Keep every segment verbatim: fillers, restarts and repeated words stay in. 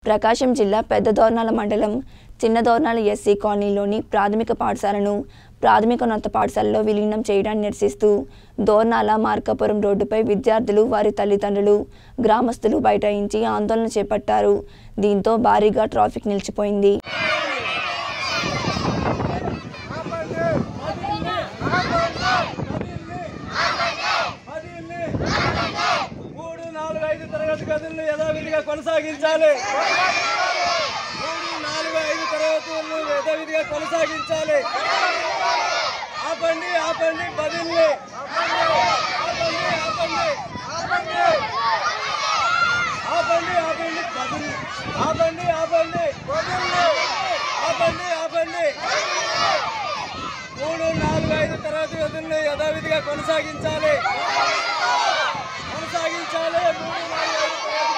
ప్రకాశం జిల్లా పెద్ద దోర్నాల మండలం చిన్న దోర్నాల ఎస్సీ కాలనీలోని ప్రాథమిక పాఠశాలను ప్రాథమికోన్నత పాఠశాలలో విలీనం చేయడాన్ని నిరసిస్తూ దోర్నాల మార్కాపురం రోడ్డుపై విద్యార్థులు వారి తల్లిదండ్రులు గ్రామస్తులు బైఠాయించి ఆందోళన చేపట్టారు. దీంతో భారీగా ట్రాఫిక్ నిలిచిపోయింది. యథావిధిగా కొనసాగించాలి. మూడు నాలుగు ఐదు తరగతులను యథావిధిగా కొనసాగించాలి. ఆపండి ఆపండి బదిలీ ఆపండి ఆపండి ఆపండి ఆపండి బదిలీ ఆపండి ఆపండి ఆపండి ఆపండి మూడు నాలుగు ఐదు తరగతి గదులను యథావిధిగా కొనసాగించాలి కొనసాగించాలి మూడు నాలుగు ఐదు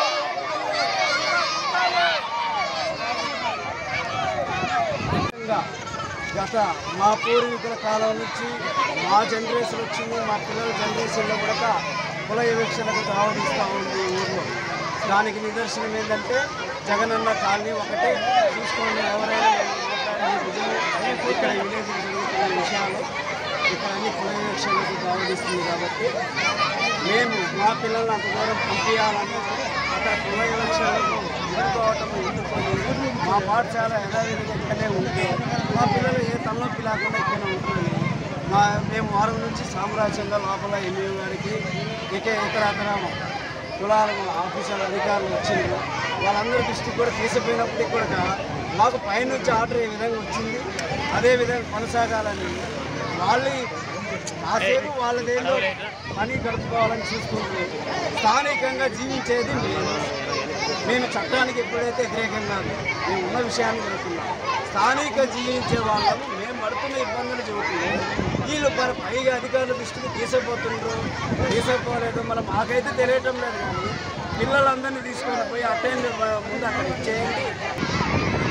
గత మా పూర్వీకుల కాలం నుంచి మా జనరేషన్ వచ్చింది, మా పిల్లల జనరేషన్లో కూడా కుల వివక్షలకు దావదిస్తూ ఉంది ఊళ్ళో. దానికి నిదర్శనం ఏంటంటే జగనన్న కాలనీ ఒకటే చూసుకోండి. ఎవరైనా ఇక్కడ విలేజ్ జరుగుతున్న విషయాలు ఇక్కడ అన్ని కుల వివక్షలకు దావదిస్తుంది. కాబట్టి మేము మా పిల్లల్ని అంత దూరం పంపించాలని అక్కడ కుల వివక్షలకు ఎదుర్కోవటం ఎదుర్కొని మా పాఠశాల యథావిధిగా ఇక్కడే ఉంటే మా పిల్లలు ఏ తలనొప్పి లేకుండా ఇక్కడే ఉంటుంది. మా మేము వారం నుంచి సామ్రాజ్యంగా లోపల ఎమ్మెల్యే గారికి ఇక ఇతర అతర కులాల ఆఫీసర్ అధికారులు వచ్చిండ్రు. వాళ్ళందరి దృష్టికి కూడా తీసిపోయినప్పటికీ కూడా మాకు పైనుంచి ఆర్డర్ ఏ విధంగా వచ్చింది అదే విధంగా కొనసాగాలని వాళ్ళు కాసేపు వాళ్ళదేదో పని గడుపుకోవాలని చూసుకుంటుంది. స్థానికంగా జీవించేది మేము మేము చట్టానికి ఎప్పుడైతే వ్యతిరేకంగా మేము ఉన్న విషయాన్ని చెబుతున్నాం. స్థానిక జీవించే వాళ్ళము మేము పడుతున్న ఇబ్బందులు చెబుతున్నాం. వీళ్ళు పైగా అధికారుల దృష్టికి తీసిపోతుండ్రు తీసిపోలేదు మనం మాకైతే తెలియటం లేదు. కానీ పిల్లలందరినీ తీసుకొని పోయి అటెండ్ ముందు అక్కడ ఇచ్చేయండి.